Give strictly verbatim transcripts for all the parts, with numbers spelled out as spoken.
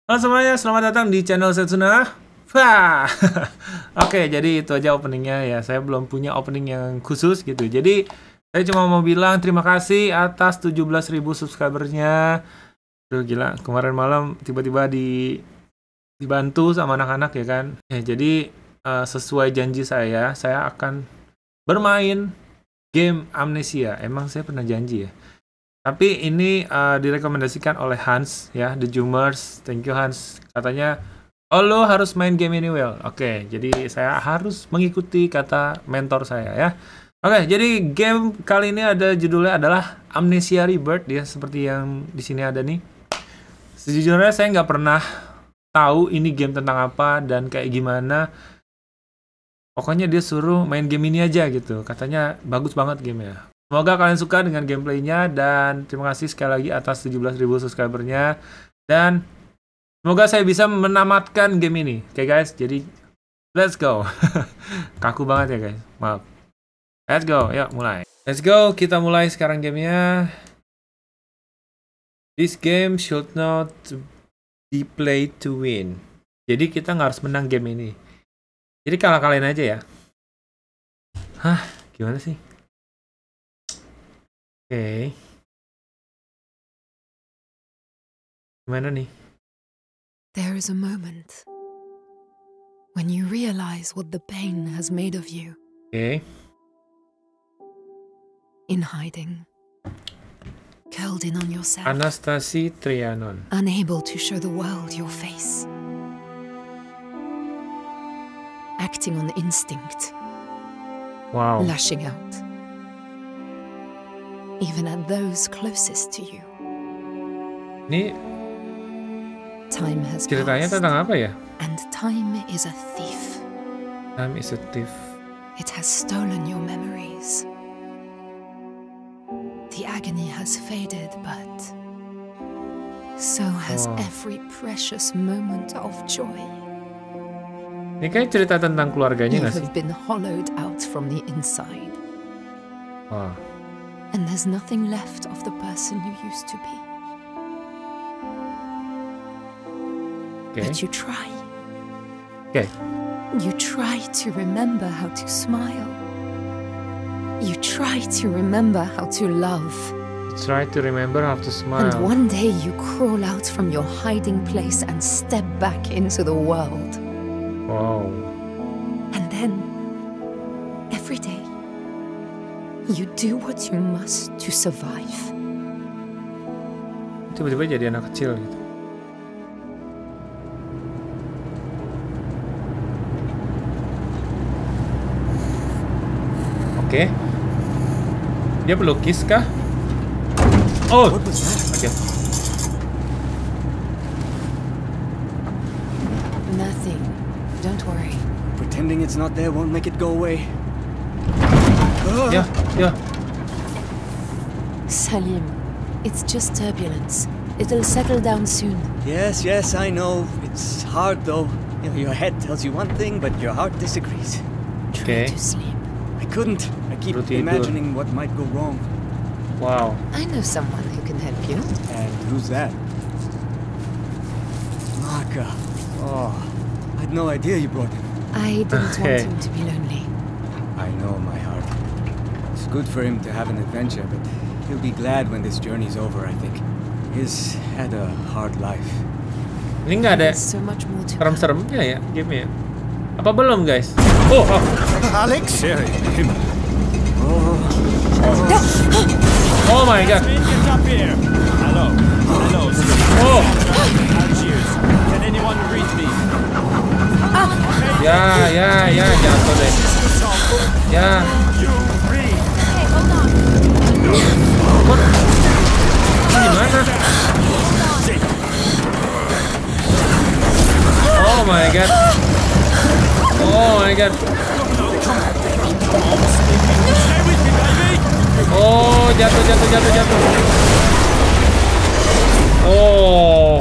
Halo semuanya, selamat datang di channel Setsuna. Wah. Oke, jadi itu aja openingnya ya. Saya belum punya opening yang khusus gitu. Jadi saya cuma mau bilang terima kasih atas tujuh belas ribu subscribernya. Duh gila, kemarin malam tiba-tiba di dibantu sama anak-anak ya kan. Ya, jadi uh, sesuai janji saya, saya akan bermain game Amnesia. Emang saya pernah janji ya. Tapi ini uh, direkomendasikan oleh Hans ya, The Zoomers. Thank you Hans. Katanya, oh lo harus main game ini well. Oke, jadi saya harus mengikuti kata mentor saya ya. Oke, jadi game kali ini ada judulnya adalah Amnesia Rebirth ya, seperti yang di sini ada nih. Sejujurnya saya nggak pernah tahu ini game tentang apa dan kayak gimana. Pokoknya dia suruh main game ini aja gitu. Katanya bagus banget gamenya. Semoga kalian suka dengan gameplaynya dan terima kasih sekali lagi atas tujuh belas ribu subscribernya dan semoga saya bisa menamatkan game ini. Oke okay, guys, jadi let's go. Kaku banget ya guys, maaf. Let's go, yuk mulai. Let's go, kita mulai sekarang gamenya. This game should not be played to win. Jadi kita nggak harus menang game ini. Jadi kalah-kalahin aja ya. Hah, gimana sih? Oke. Okay. Gimana nih? There is a moment when you realize what the pain has made of you. Oke. Okay. In hiding. Curled in on yourself. Anastasi Trianon. Unable to show the world your face. Acting on instinct. Wow. Lashing out. Even at those closest to you. Ini time has ceritanya passed, tentang apa ya? And time is a thief. Time is a thief. It has stolen your memories. The agony has faded, but so has oh. every precious moment of joy. Ini kayak cerita tentang keluarganya nggak sih? You have been hollowed out from the inside. Oh. And there's nothing left of the person you used to be. Okay. But you try. Okay. You try to remember how to smile. You try to remember how to love. You try to remember how to smile. And one day you crawl out from your hiding place and step back into the world. Wow. And then, every day, you do what you must to survive. Tiba-tiba jadi anak kecil gitu. Oke. Okay. Dia pelukis kah? Oh. Oke. Okay. Nothing. Don't worry. Pretending it's not there won't make it go away. Yeah, yeah. Salim, it's just turbulence. It'll settle down soon. Yes, yes, I know. It's hard though. You know, your head tells you one thing, but your heart disagrees. Okay. Try to sleep. I couldn't. I keep imagining what might go wrong. Wow. I know someone who can help you. And who's that? Maka. Oh, I had no idea you brought him. I didn't Okay. want him to be lonely. I know, my heart. It's good for him to have an adventure, but he'll be glad when this journey's over, I think. He's had a hard life. Ini nggak ada There's so much more to serem-seremnya ya game ya? Apa belum guys? Oh, oh. Alex? Him. Oh. Oh my god. Get up here. Hello. Hello. Oh. Cheers. Can anyone read me? Ya, ya, ya, jatuh deh. Ya. You read. Hey, hold on. What? Gimana? Oh my god. Oh my god. Stay with me, baby. Oh, jatuh, jatuh, jatuh, jatuh. Oh.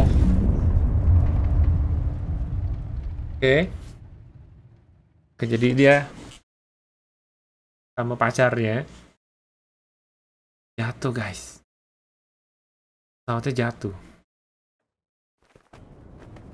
Oke. Okay. Oke, jadi dia sama pacarnya jatuh, guys. Pesawatnya jatuh.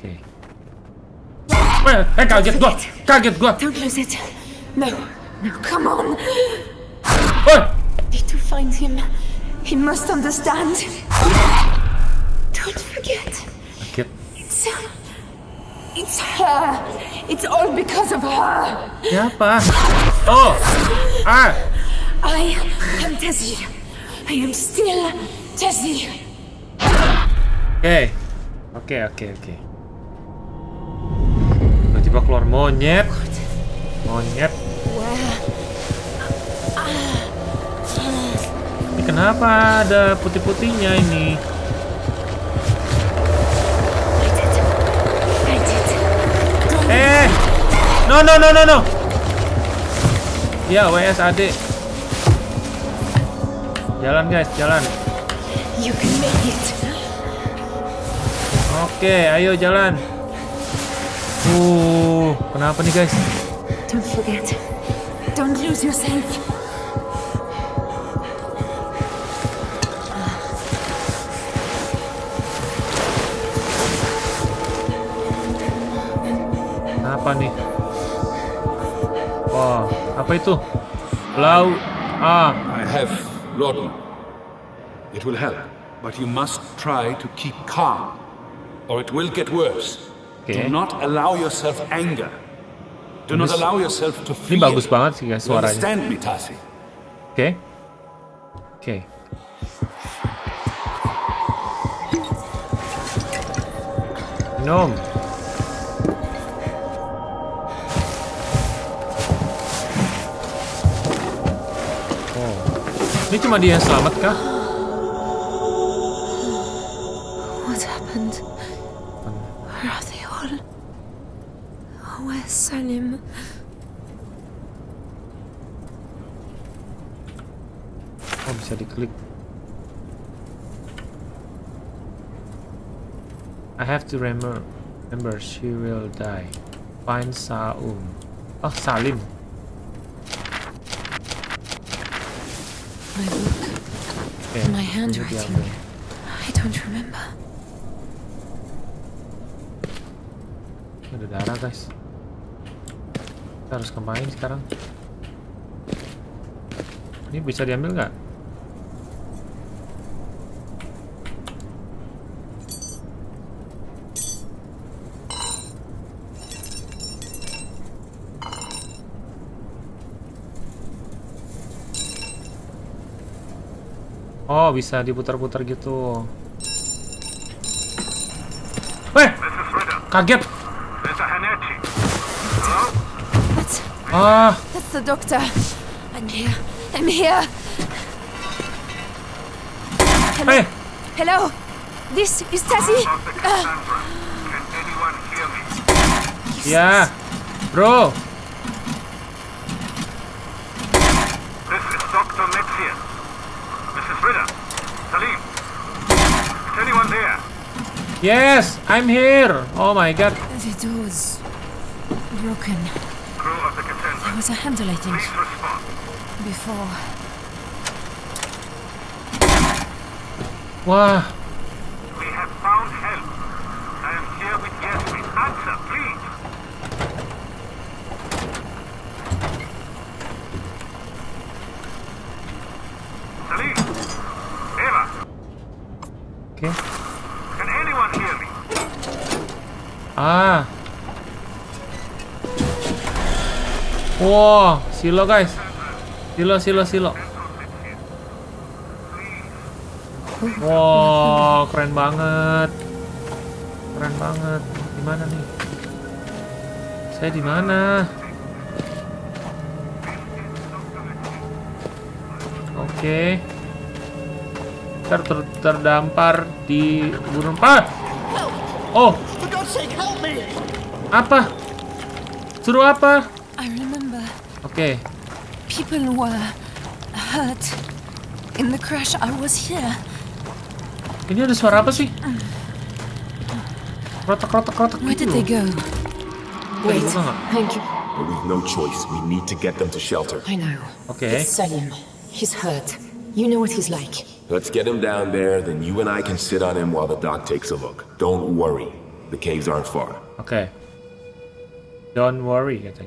Oke. Weh, eh kaget gua, kaget gua. Don't lose it. No, no, come on. Woi, Need to find him. He must understand. Don't forget. kaget. It's, it's her. It's all because of her. Siapa? Oh, ah. I am Tessie. I am still Tessie. Oke, oke, oke, oke. Tiba-tiba keluar monyet, monyet. Where? Ini kenapa ada putih-putihnya ini? I did. I did. Don't Eh, no, no, no, no, no. Ya, W S A D. Jalan guys, jalan. You can make it. Oke, ayo jalan. Uh, kenapa nih guys? Don't forget. Don't lose yourself. Apa nih? Wah, apa itu? Lau, ah, I have laudanum. It will help, but you must try to keep calm, or it will get worse. Okay. Do not allow yourself anger. Do not Bagus. allow yourself to ini fear. bagus banget sih guys You suaranya. understand me, Tassi? Oke, oke. Minum. Oh, ini cuma dia yang selamat kah? What happened? Where are they all? Where's Salim? Oh, bisa diklik. I have to remember, remember she will die. Find Saum. Oh, Salim. My book. Oke, My ini handwriting. diambil. I don't remember. Ada darah guys. Kita harus kemana sekarang? Ini bisa diambil nggak? Oh, bisa diputar-putar gitu. Weh, kaget. That's, Ah, that's the doctor. I'm here. I'm here. eh, Hello. This is Tassie. Uh, ya, bro. This is Doctor Metzger. Missus Ritter. Salim. Is anyone there? Yes, I'm here. Oh my god. the door's broken. Crew of the Cassandra. There was a handle, I think, Please respond. before. Wah, We have found help. I am here with Yasmin. Answer, please. Salim. Eva. oke. Can anyone hear me? Ah. Wow, silo guys. Silo, silo, silo. Wow, keren banget. Keren banget. Di mana nih? Saya di mana? Oke. Ter ter- terdampar di gunung. Ah! Oh, For God's sake, help me! apa? Suruh apa? I remember Oke. people were hurt in the crash. I was here. Ini ada suara apa sih? Krotak, krotak, krotak Where did gitu. they go? Wait, Buka nggak? thank you. But we've no choice. We need to get them to shelter. I know. Oke. It's Salim. He's hurt. You know what he's like. Let's get him down there, then you and I can sit on him while the doc takes a look. Don't worry. The caves aren't far. Oke. Okay. Don't worry katanya.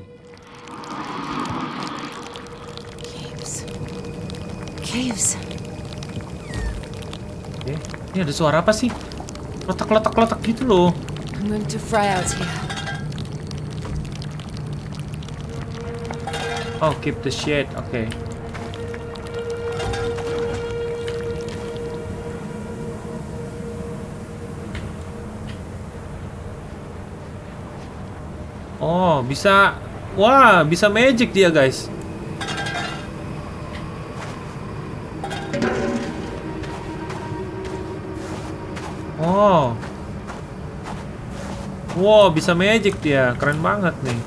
Caves. Caves. Oke. Okay. Ini ada suara apa sih? Letak-letak-letak gitu loh. I'm going to fry out here. Oh, keep the shade. Oke. Okay. Oh, bisa. Wah, bisa magic dia, guys. Oh. Wow, bisa magic dia. Keren banget nih.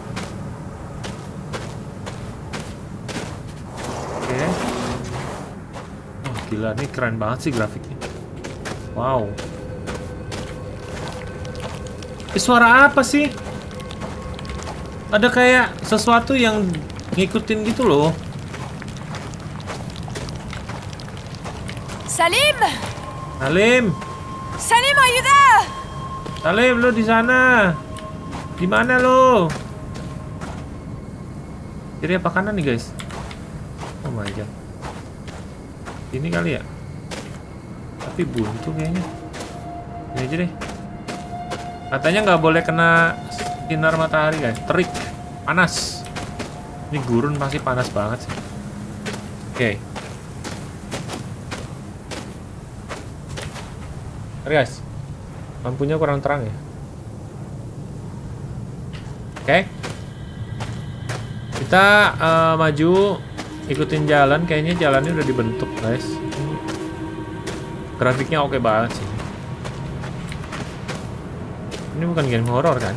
Oke. Okay. Oh, gila, nih keren banget sih grafiknya. Wow. Eh, suara apa sih? Ada kayak sesuatu yang ngikutin gitu loh. Salim! Salim! Salim, are you there? Salim, lo di sana? Di mana lo? Kiri apa kanan nih, guys? Oh my god. Ini kali ya? Tapi buntu kayaknya. Ini aja deh. Katanya nggak boleh kena sinar matahari, guys. Terik, panas. Ini gurun pasti panas banget sih. Oke. Okay. Oke, guys. Lampunya kurang terang ya. Oke. Okay. Kita uh, maju, ikutin jalan. Kayaknya jalannya udah dibentuk, guys. Grafiknya oke banget sih. Ini bukan game horor kan?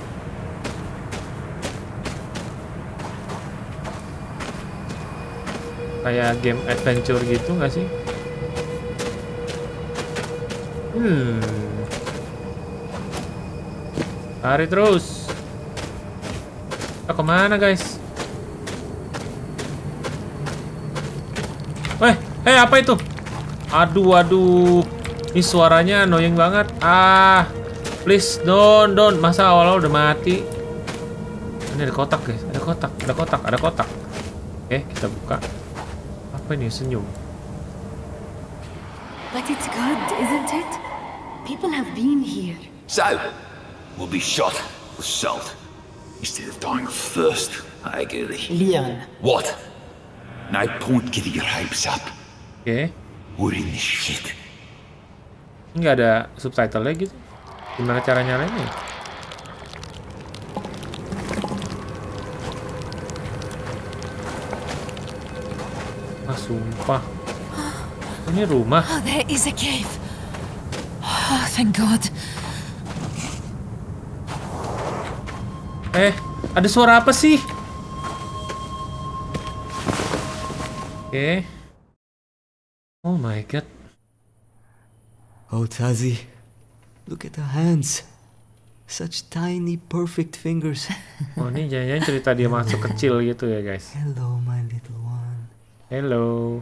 Kayak game adventure gitu nggak sih? Hmm. Lari terus. Kita kemana, guys? Weh, eh apa itu? Aduh, aduh. Ini suaranya annoying banget. Ah, please don't, don't. Masa awal-awal udah mati? Ini ada kotak, guys. Ada kotak, ada kotak, ada kotak. Oke, kita buka. Apa ini? Senyum. But it's good, isn't it? People have been here. So, we'll be shot with salt instead of dying of thirst. I agree. Leon. What? No point getting your hopes up. Oke. Okay. We're in this shit. Nggak ada subtitle-nya gitu. Gimana cara nyalainnya? Ah, sumpah. Ini rumah. Oh, there is a cave. Oh, thank God. Eh, ada suara apa sih? Oke. Okay. Oh my god. Oh, Tazi. Look at the hands. Such tiny, perfect fingers. Oh, ini jangan-jangan cerita dia masuk kecil gitu ya, guys. Hello, my little one. Hello.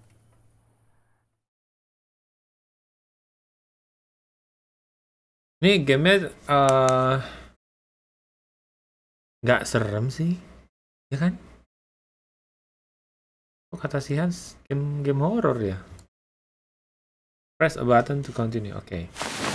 Ini gamenya uh, nggak serem sih, ya kan? Oh, kata si Hans, game game horror ya. Press a button to continue. Oke. Okay.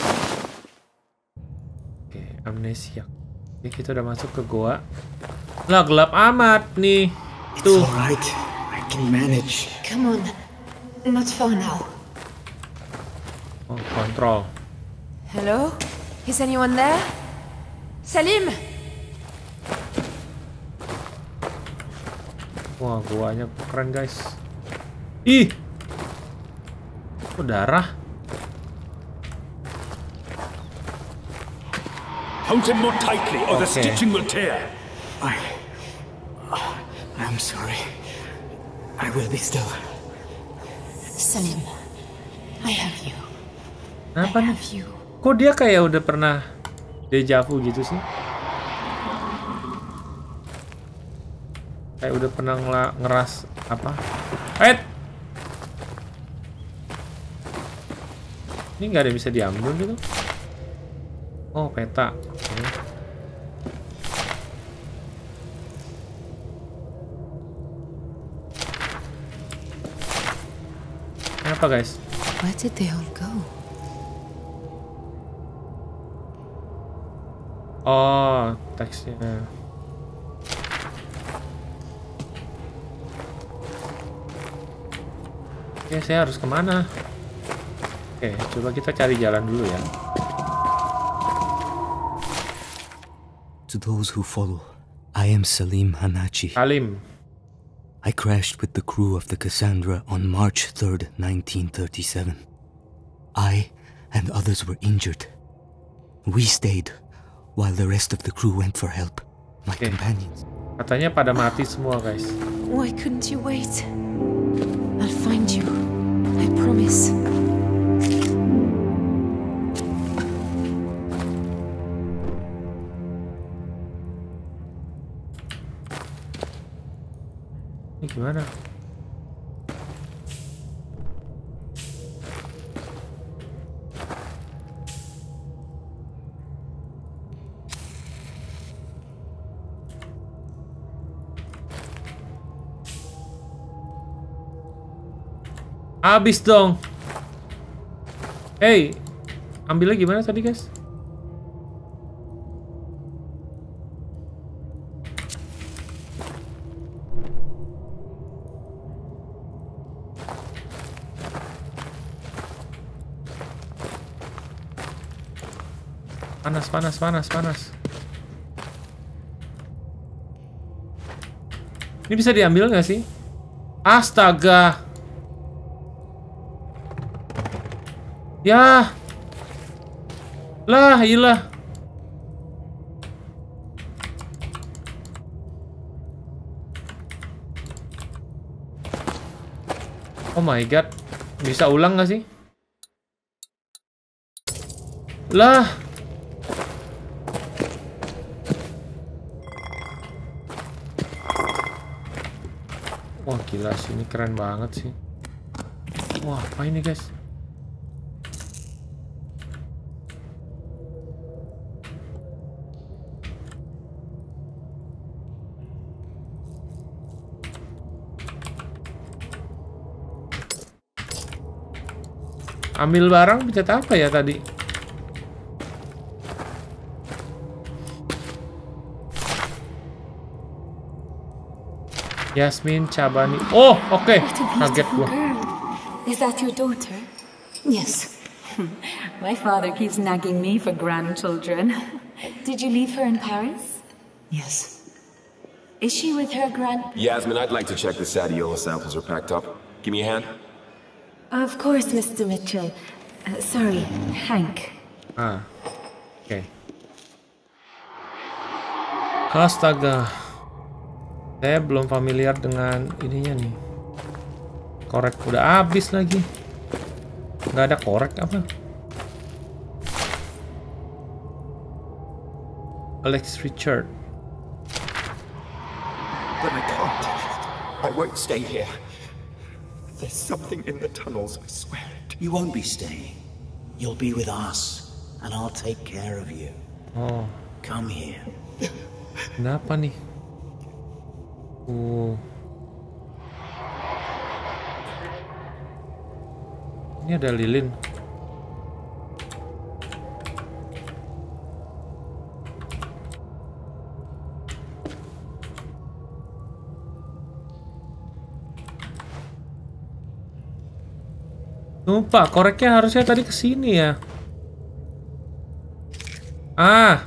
Oke, okay, amnesia. Oke, okay, kita udah masuk ke goa. Lah, gelap amat nih. Tuh. It's alright. I can manage. Come on. Not far now. Oh, kontrol. Hello? Is anyone there? Salim! Wah, goanya keren, guys. Ih! Kok darah? Hold him more tightly, or the Okay. stitching will tear. I... uh, I'm sorry. I will be still. Salim, I have you. Kenapa I nih? have you. Kok dia kayak udah pernah deja vu gitu sih? Kayak udah pernah ngela- ngeras apa? Eh! Ini nggak ada yang bisa diambil gitu? Oh, peta. Oke. Apa guys? Where did they all go? Oh, teksnya. Oke, saya harus kemana? Oke, coba kita cari jalan dulu ya. To those who follow, I am Salim Hanachi. Salim. I crashed with the crew of the Cassandra on March third, nineteen thirty-seven. I and others were injured. We stayed while the rest of the crew went for help. My Okay. companions. Katanya pada mati semua, guys. Why couldn't you wait? I'll find you. I promise. Ini gimana? Habis dong. Hey, ambilnya gimana tadi, guys? Panas, panas, panas, panas. Ini bisa diambil nggak sih? Astaga. Ya. Lah, iyalah. Oh my god. Bisa ulang nggak sih? Lah. Wah gila sih, ini keren banget sih. Wah apa ini guys? Ambil barang pencet apa ya tadi? Yasmin Cabani. Oh, oke. Okay. Kaget gua. Is that your daughter? Yes. My father keeps nagging me for grandchildren. Did you leave her in Paris? Yes. Is she with her grand... Yasmin, I'd like to check the Sadiola samples are packed up. Give me a hand. Of course, Mister Mitchell. Uh, sorry, Hank. Ah, oke. Okay. Astaga. Saya belum familiar dengan ininya nih. Korek udah habis lagi. Nggak ada korek apa? Alex Richard. But I can't. I won't stay here. There's something in the tunnels, I swear it. You won't be staying. You'll be with us, and I'll take care of you. Oh. Come here. Kenapa nih? Uh. Ini ada lilin. Lupa, koreknya harusnya tadi kesini ya. Ah.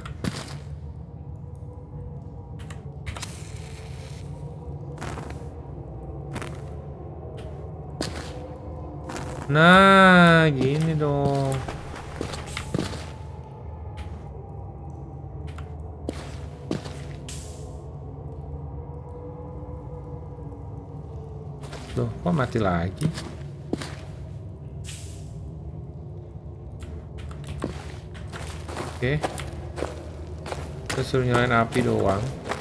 Nah, gini dong. Loh, kok mati lagi? Oke. Kita suruh nyalain api doang.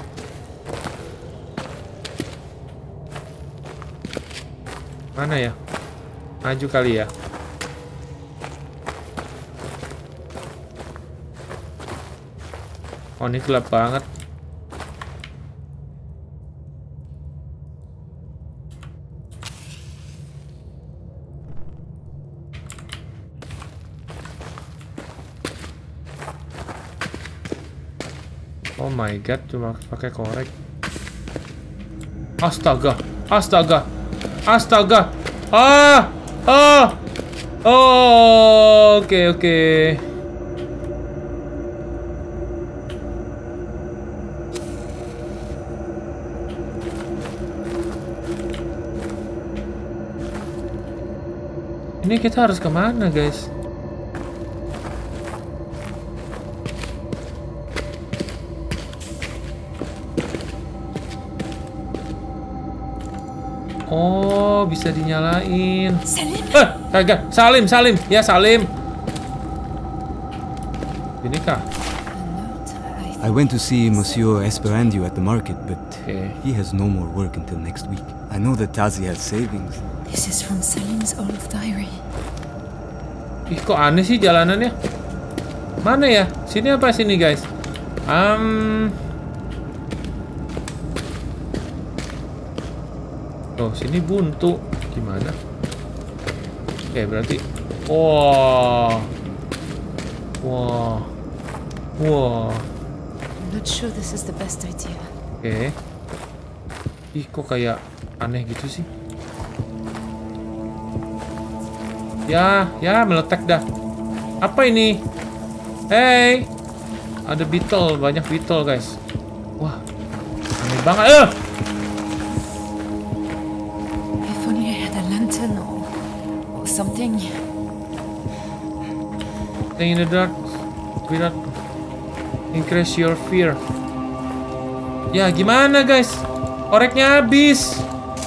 Mana ya? Maju kali ya. Oh, ini gelap banget. Oh my god, cuma pakai korek. Astaga, astaga, astaga. Ah, ah. Oh, oke oke. Ini kita harus kemana, guys? Oh, bisa dinyalain. Salim. Eh, kagak. Salim, Salim. Ya, Salim. Ini kah? I went to see Monsieur Esperandio at the market, but okay. he has no more work until next week. I know that Tazi has savings. This is from Salim's old diary. Ih, kok aneh sih jalanannya? Mana ya? Sini apa sini, guys? Um... Oh, sini buntu. Gimana? Oke, berarti... Wah. Wah. Wah. I'm not sure this is the best idea. Oke. Ih, kok kayak aneh gitu sih? Ya, ya meletek dah. Apa ini? Hey, ada beetle, banyak beetle, guys. Wah, aneh banget. Eh! If only I had a lantern or, or something. Stay in the dark without increase your fear. Ya, gimana, guys? Koreknya habis.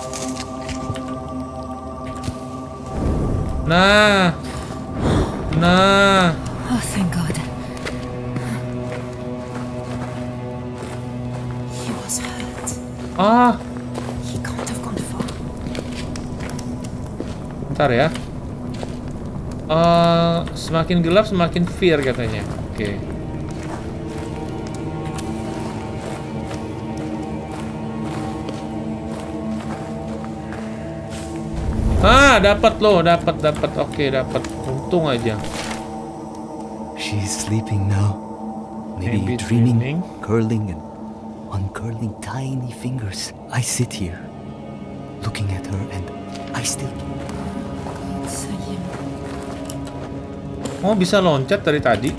Nah, nah. Oh, thank God. He was hurt. Ah, He can't have gone far. bentar ya. Uh, semakin gelap semakin fear katanya. Oke. Okay. Ah, dapat loh, dapat, dapat. Oke, dapat. Untung aja. She's sleeping now. Maybe, Maybe dreaming, dreaming, curling and uncurling tiny fingers. I sit here, looking at her, and I still. Salim. Oh, bisa loncat dari tadi.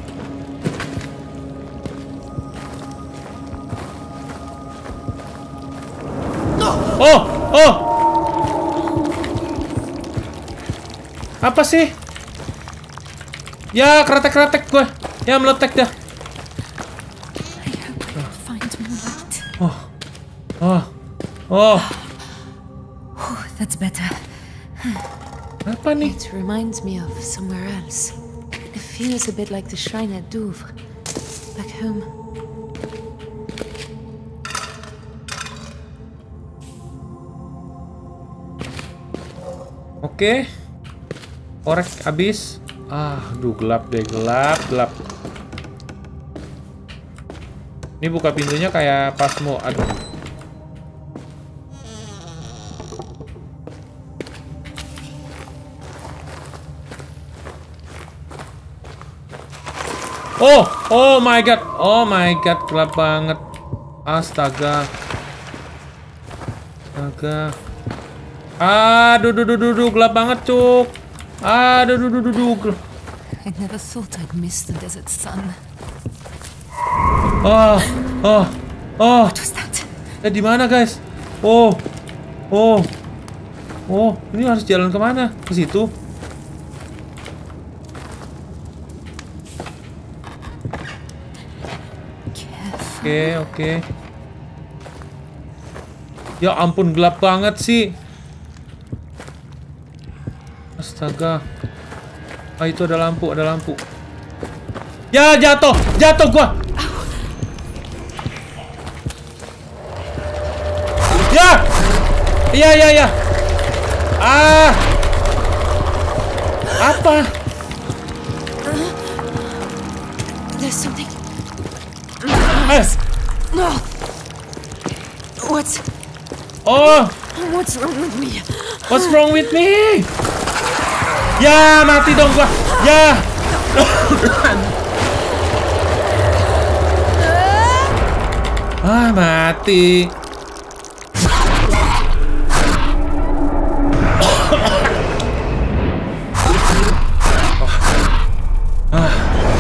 Oh, oh. Apa sih? Ya, kretek-kretek gue. Ya, meletek dah. I hope I'll find more light. Oh. Oh. Oh. Oh, that's better. Apa nih? It reminds me of somewhere else. It feels a bit like the shrine at Douvres. Back home. Oke. Okay. Korek habis. Ah, aduh gelap deh, gelap, gelap. Ini buka pintunya kayak Pasmo, aduh. Oh, oh my god, oh my god, gelap banget. Astaga. Astaga. Aduh, duh, duh, duh, duh, gelap banget, cuk. Aduh, duh, duh, duh, duh. I never thought I'd miss the desert sun. Oh, oh, oh. What was that? Eh, di mana, guys? Oh, oh, oh. Ini harus jalan kemana? Ke situ? Oke, oke. Ya ampun, gelap banget sih. Astaga. Ah, itu ada lampu, ada lampu. Ya, jatuh, jatuh gua. Ya. Iya, iya, iya. Ah. Apa? There's something. Alex. No. What's... Oh. What's wrong with me? What's wrong with me? Ya, mati dong gua. Ya. Ah, mati. Ah.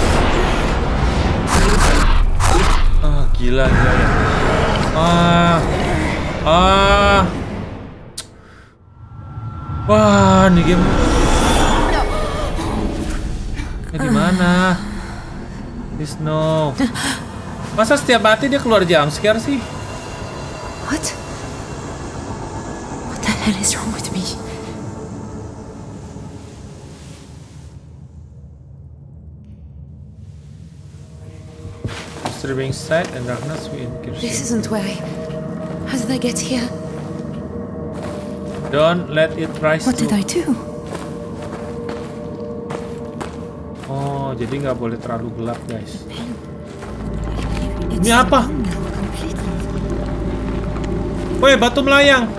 Ah, gila, gila ya. Ah. Ah. Wah, ini game. Kayak di mana? Please no. Masa setiap mati dia keluar jump scare sih? What? What the hell is wrong with me? Disturbing sight and darkness we increase. This isn't where I... How did I get here? Don't let it rise. What did I do? Oh, jadi nggak boleh terlalu gelap, guys. Ini apa? Woi, batu melayang.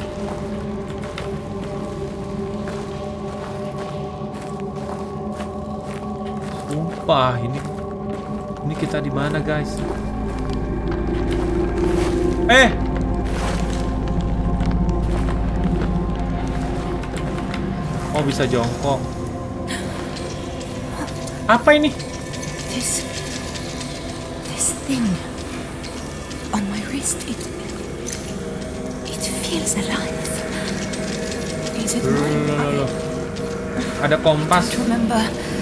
Sumpah, ini ini kita di mana, guys? Eh. Oh, bisa jongkok. Apa ini? This... This thing... On my wrist, it... It feels alive. Is it mine? Ada kompas. I don't remember.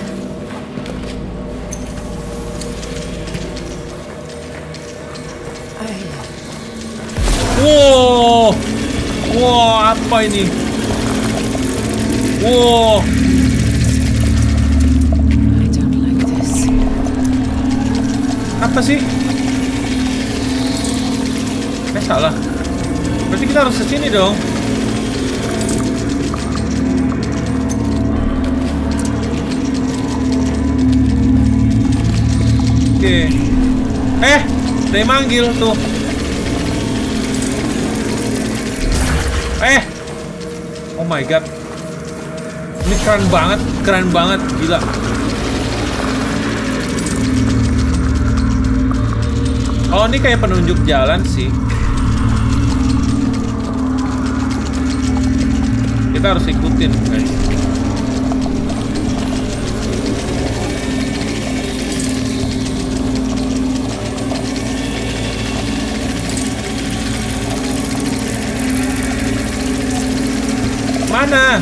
Wow, wow, apa ini? Wow. I don't like this. Apa sih? Eh, salah. Berarti kita harus ke sini dong. Oke. Eh, dia manggil tuh. Eh, oh my god, ini keren banget, keren banget, gila. Oh, ini kayak penunjuk jalan sih. Kita harus ikutin, guys. Mana?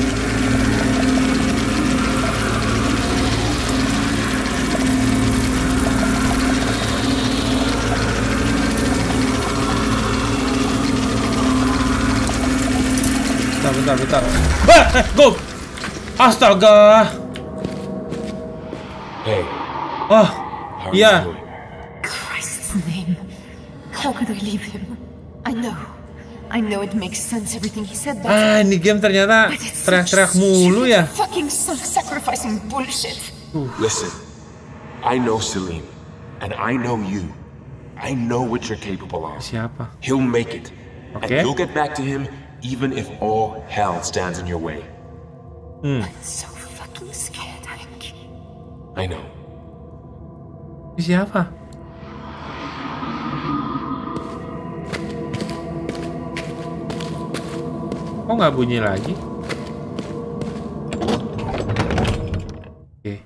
Bentar, bentar, bentar. Bah, eh, go! Astaga! Hey. Oh, iya. Christ's name. How could I leave him? I know. I know it makes sense everything he said, but Ah, ini game ternyata teriak-teriak mulu ya. Fucking self-sacrificing bullshit. Listen, I know Selim, and I know you. I know what you're capable of. Siapa? He'll make it, Okay. and you'll get back to him, even if all hell stands in your way. Hmm. I'm so fucking scared, Hank. I know. Siapa? Kok nggak bunyi lagi? Oke.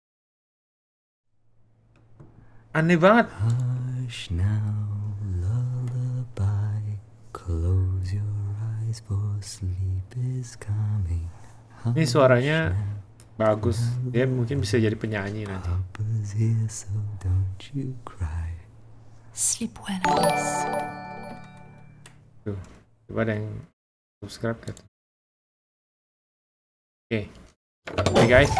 Aneh banget. Hush now, lullaby. Close your eyes for sleep is coming. Ini suaranya bagus. Dia mungkin bisa jadi penyanyi nanti. Papa's here, so don't you cry. Sleep well, Alice. Tuh, coba ada yang subscribe kan. Oke. Oke guys.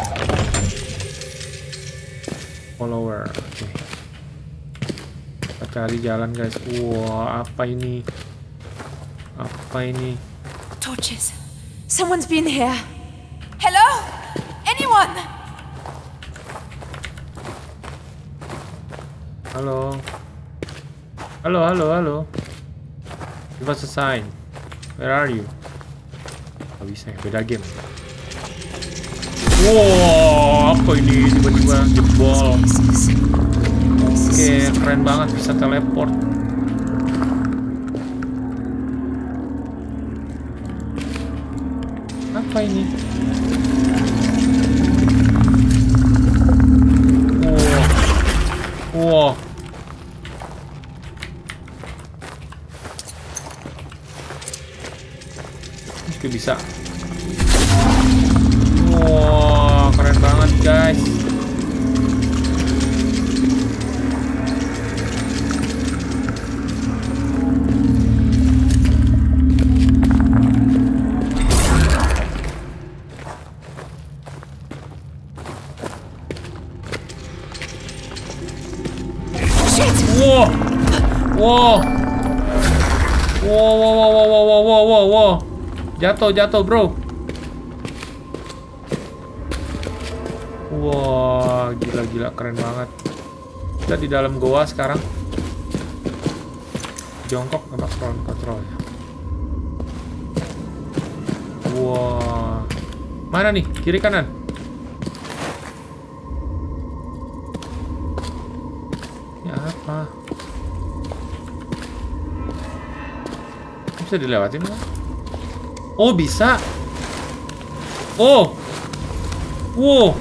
Follower. Oke. Kita cari jalan guys. Wah, apa ini? Apa ini? Torches. Someone's been here. Hello? Anyone? Halo. Halo, halo, halo. Give us a sign. Where are you? Gak bisa ya, beda game. Wow, apa ini tiba-tiba jebol. Oke, keren banget bisa teleport. Apa ini? Wow. Wow. Oke, bisa. Wow, keren banget guys. Wow. Wow. Wow, wow, wow, wow, wow, wow, wow, wow. Jatuh, jatuh, bro. Wah, gila-gila, keren banget. Kita di dalam goa sekarang. Jongkok sama scroll control. Wah. Mana nih? Kiri kanan? Ini apa? Bisa dilewatin nggak? Oh, bisa. Oh. Wow.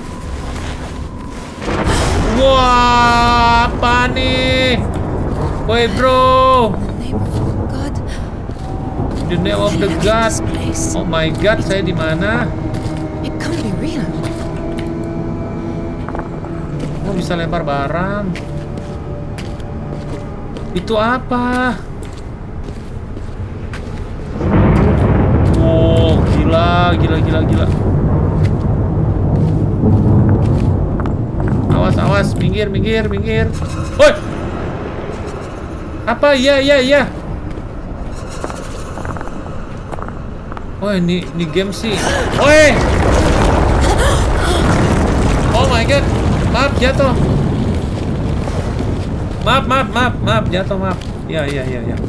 Wah, apa nih? Woi, bro. The name of the God. Oh my God, saya di mana? Oh, bisa lempar barang. Itu apa? Oh, gila, gila, gila, gila. Awas, awas, minggir, minggir, minggir. Woi! Apa? Iya, iya, iya. Oh, ini, ini game sih. Woi! Oh my God. Maaf, jatuh. Maaf, maaf, maaf, maaf, jatuh, maaf. Iya, iya, iya, iya.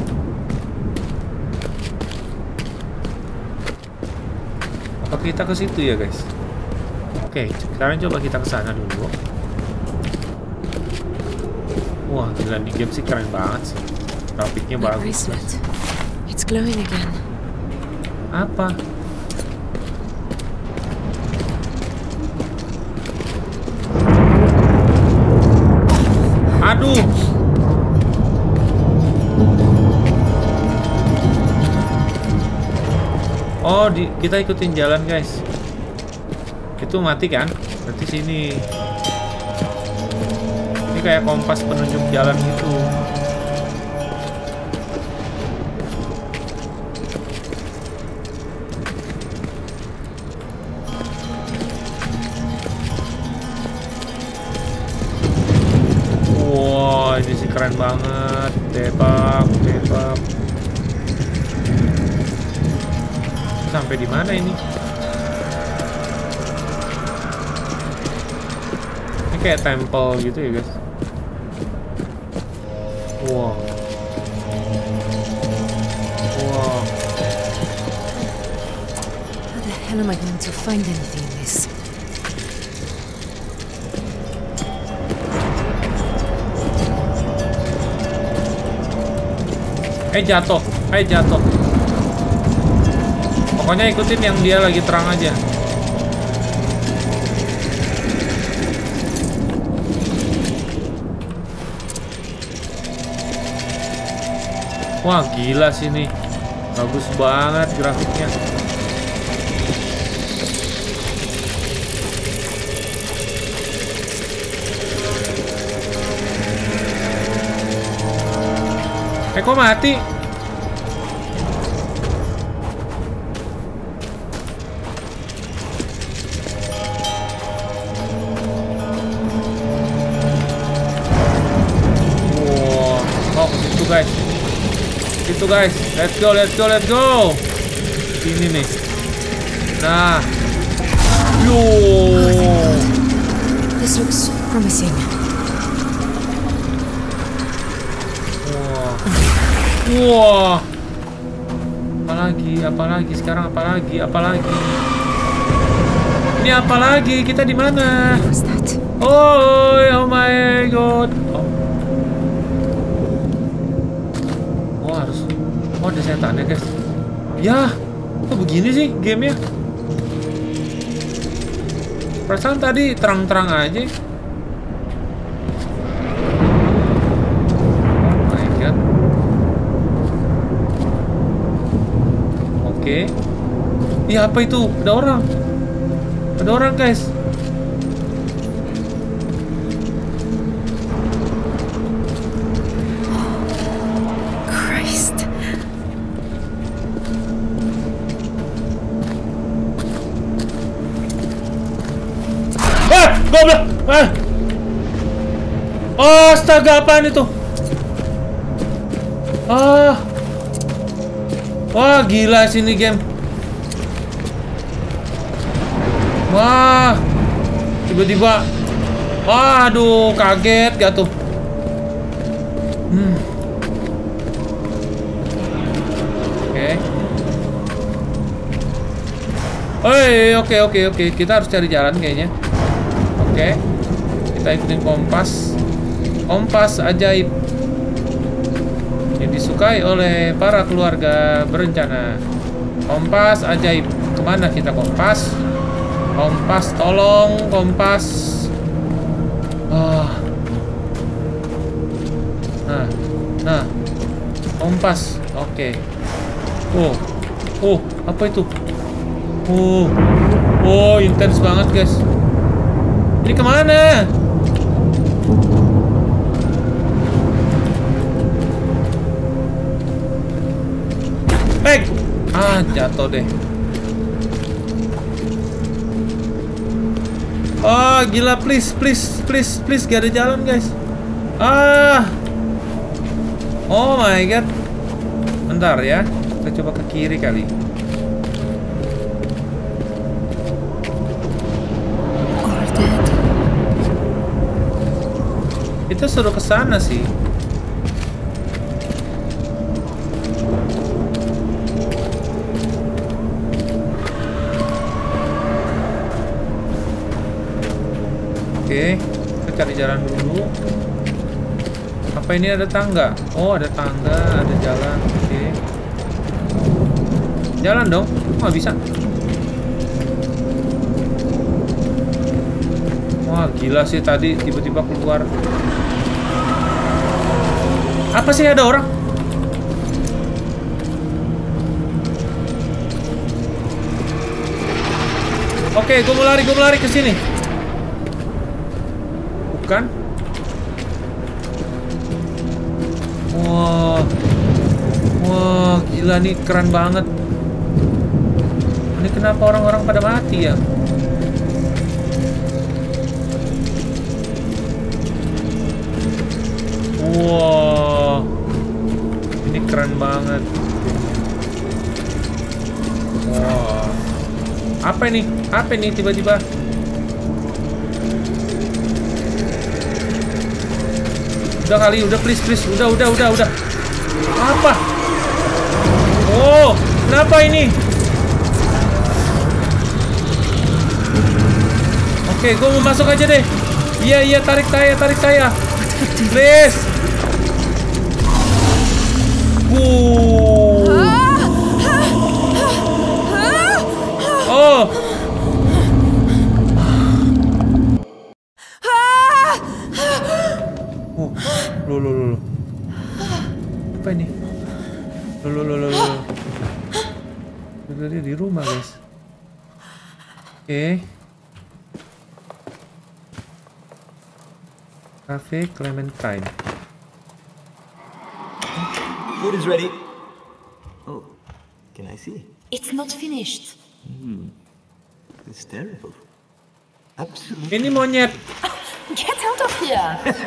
Apa kita ke situ ya, guys? Oke, sekarang coba kita ke sana dulu. Wah, gila, nih game sih keren banget sih. Grafiknya bagus. It's glowing again. Apa? Aduh. Oh, di, kita ikutin jalan, guys. Itu mati kan? Berarti sini. Ini kayak kompas penunjuk jalan gitu. Wow, ini sih keren banget. Tebak, tebak. Sampai di mana ini? Ini kayak temple gitu ya, guys. Wow. Wow. How the hell am I going to find anything in this? Eh, jatuh. Eh, jatuh. Pokoknya ikutin yang dia lagi terang aja. Wah, gila sih nih. Bagus banget grafiknya. Eh, kok mati? Guys, itu guys, let's go, let's go, let's go. Ini nih. Nah, yo. This looks promising. Wah. Apalagi, apalagi sekarang apalagi, apalagi. Ini apalagi? Kita di mana? Oh, oh my god. Oh. Oh harus. Oh ada setannya guys. Ya, kok begini sih gamenya? Perasaan tadi terang-terang aja. Oh my god. Oke. Iya apa itu? Ada orang. Ada orang guys. Christ. Ah, goblok. Ah. Oh, astaga, apaan itu? Ah. Wah, gila sini game. Wah, tiba-tiba, waduh, kaget gak tuh? Hmm. Oke. Hei, oke, oke, oke. Kita harus cari jalan kayaknya. Oke. Kita ikutin kompas. Kompas ajaib yang disukai oleh para keluarga berencana. Kompas ajaib. Kemana kita kompas? Kompas, tolong, kompas. Ah. Nah, nah, kompas. Oke. Oh, oh, apa itu? Oh, oh, intens banget guys. Ini kemana? Eh, ah, jatuh deh. Oh gila, please, please, please, please, gak ada jalan guys. Ah, oh my god. Bentar ya, kita coba ke kiri kali. Kita suruh ke sana sih. Oke, kita cari jalan dulu. Apa ini ada tangga? Oh, ada tangga, ada jalan. Oke. Jalan dong. Oh, nggak bisa. Wah, gila sih tadi tiba-tiba keluar. Apa sih, ada orang? Oke, gue mau lari, gue mau lari ke sini. Bukan? Wah, wah, gila nih, keren banget. Ini kenapa orang-orang pada mati ya? Wah, ini keren banget. Wah, apa ini? Apa ini tiba-tiba? Udah kali, udah please, please, udah, udah, udah, udah. Apa? Oh, kenapa ini? Oke, gue mau masuk aja deh. Iya, iya, tarik saya, tarik saya. Please. Wuh. Oh. Oh, lo lo lo. Apa ini? Lo lo lo lo lo. Dia di rumah, guys. Oke. Okay. Cafe Clementine. Food is ready. Oh, can I see? It's not finished. Hmm. It's terrible. Absolutely. Ini monyet. Get out of here.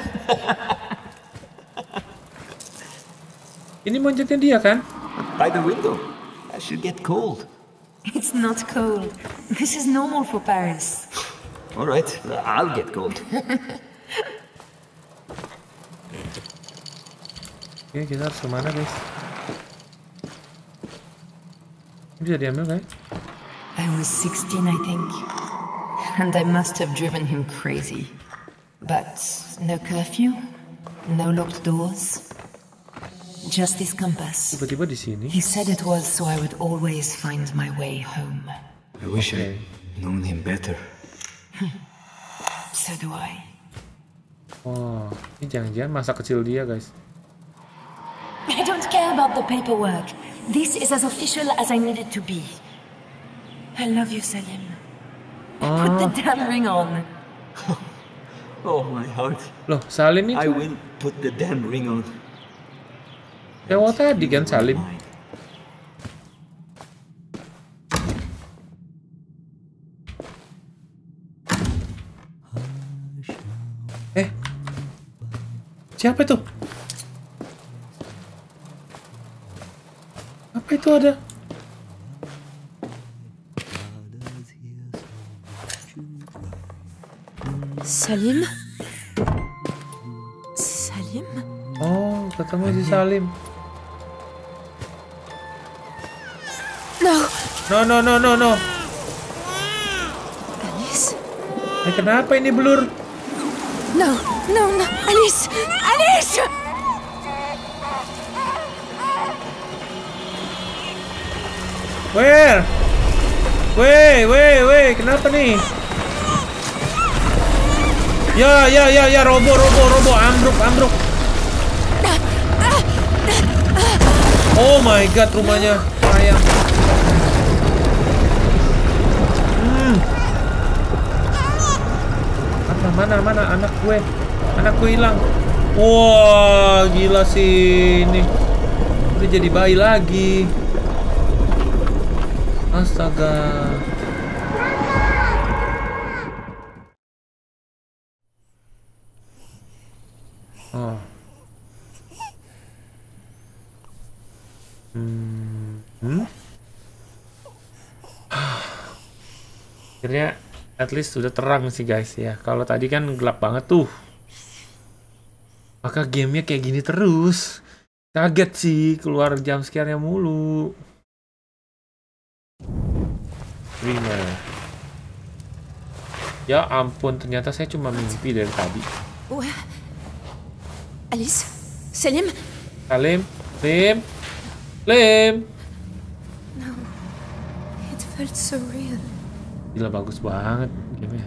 Ini monyetnya dia kan? By the window. I should get cold. It's not cold. This is normal for Paris. All right, I'll get cold. Oke, kita harus kemana guys? Bisa diambil guys? I was sixteen, I think, and I must have driven him crazy. But no curfew, no locked doors, just this compass. Tiba-tiba di sini. He said it was so I would always find my way home. I wish I'd known him better. So do I. Oh, ini jangan-jangan masa kecil dia guys. I don't care about the paperwork. This is as official as I need it to be. I love you, Salim. Oh. Put the damn ring on. Oh, my heart. Loh, Salim itu? I will put the damn ring on. Lewat tadi kan Salim. Eh, siapa itu? Apa itu ada? Salim? Salim? Oh, ketemu si Salim. No. No, no, no, no, no. Alice? Eh, kenapa ini blur? No, no, no. Alice! Alice! Where? Weh, weh, weh, kenapa nih? Ya, ya, ya, ya, robo, robo, robo, ambruk, ambruk. Oh my god, rumahnya sayang. Hmm. Mana, mana, mana anak gue? Anak gue hilang. Wah, gila sih ini. Udah jadi bayi lagi. Astaga. Oh. Hmm. Hmm? Akhirnya at least sudah terang sih guys ya. Kalau tadi kan gelap banget tuh. Maka gamenya kayak gini terus. Kaget sih keluar jump scare-nya mulu. Dreamer. Ya ampun, ternyata saya cuma mimpi dari tadi. Where? Alice? Salim? Salim? Lim? Lim? No. It felt so real. Gila, bagus banget gamenya.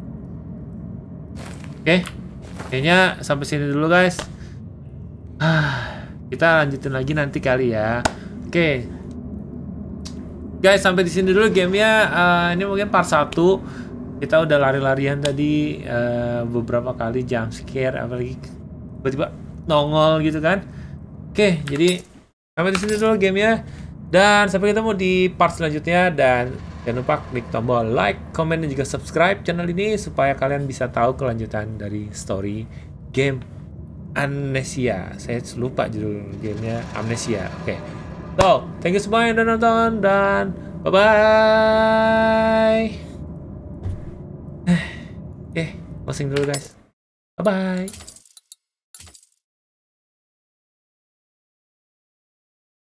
Oke, kayaknya sampai sini dulu guys. Ah, kita lanjutin lagi nanti kali ya. Oke. Guys, sampai di sini dulu gamenya. Uh, ini mungkin part satu. Kita udah lari-larian tadi uh, beberapa kali jump scare, apalagi tiba-tiba nongol gitu kan. Oke, jadi sampai di sini dulu gamenya. Dan sampai ketemu di part selanjutnya. Dan jangan lupa klik tombol like, comment, dan juga subscribe channel ini supaya kalian bisa tahu kelanjutan dari story game Amnesia. Saya lupa judul gamenya, Amnesia. Oke. So, thank you semua yang udah nonton dan bye-bye. Oke, closing dulu guys. Bye-bye.